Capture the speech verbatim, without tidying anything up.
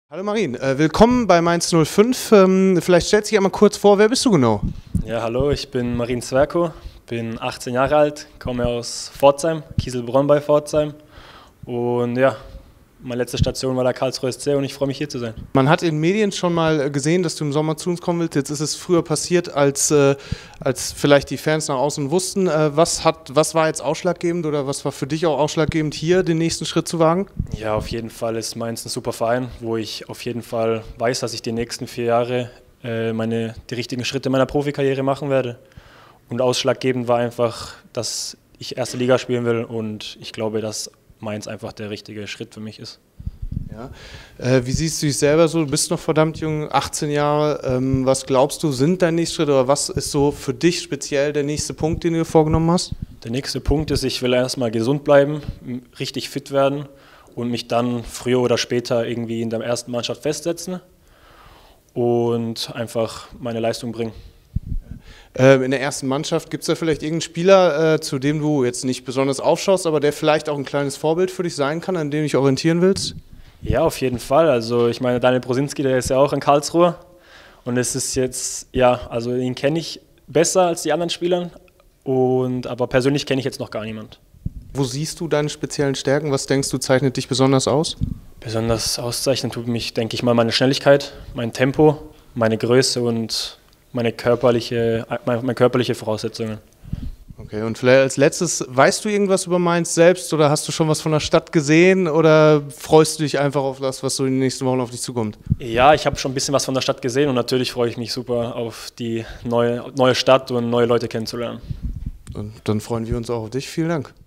Hallo Marin, äh, willkommen bei Mainz null fünf. Ähm, vielleicht stellst du dich einmal kurz vor, wer bist du genau? Ja, hallo, ich bin Marin Zwerko, bin achtzehn Jahre alt, komme aus Pforzheim, Kieselbronn bei Pforzheim. Und ja, meine letzte Station war der Karlsruhe S C und ich freue mich hier zu sein. Man hat in Medien schon mal gesehen, dass du im Sommer zu uns kommen willst. Jetzt ist es früher passiert, als, äh, als vielleicht die Fans nach außen wussten. Äh, was, hat, was war jetzt ausschlaggebend oder was war für dich auch ausschlaggebend, hier den nächsten Schritt zu wagen? Ja, auf jeden Fall ist Mainz ein super Verein, wo ich auf jeden Fall weiß, dass ich die nächsten vier Jahre äh, meine, die richtigen Schritte meiner Profikarriere machen werde. Und ausschlaggebend war einfach, dass ich erste Liga spielen will und ich glaube, dass Mainz einfach der richtige Schritt für mich ist. Ja. Äh, wie siehst du dich selber so? Du bist noch verdammt jung, achtzehn Jahre. Ähm, was glaubst du, sind dein nächster Schritt oder was ist so für dich speziell der nächste Punkt, den du dir vorgenommen hast? Der nächste Punkt ist, ich will erstmal gesund bleiben, richtig fit werden und mich dann früher oder später irgendwie in der ersten Mannschaft festsetzen und einfach meine Leistung bringen. In der ersten Mannschaft gibt es da vielleicht irgendeinen Spieler, äh, zu dem du jetzt nicht besonders aufschaust, aber der vielleicht auch ein kleines Vorbild für dich sein kann, an dem du dich orientieren willst? Ja, auf jeden Fall. Also ich meine, Daniel Brosinski, der ist ja auch in Karlsruhe und es ist jetzt, ja, also ihn kenne ich besser als die anderen Spieler, und, aber persönlich kenne ich jetzt noch gar niemand. Wo siehst du deine speziellen Stärken? Was denkst du, zeichnet dich besonders aus? Besonders auszeichnen tut mich, denke ich mal, meine Schnelligkeit, mein Tempo, meine Größe und meine körperliche, meine körperliche Voraussetzungen. Okay, und vielleicht als letztes, weißt du irgendwas über Mainz selbst oder hast du schon was von der Stadt gesehen oder freust du dich einfach auf das, was so in den nächsten Wochen auf dich zukommt? Ja, ich habe schon ein bisschen was von der Stadt gesehen und natürlich freue ich mich super auf die neue, neue Stadt und neue Leute kennenzulernen. Und dann freuen wir uns auch auf dich. Vielen Dank.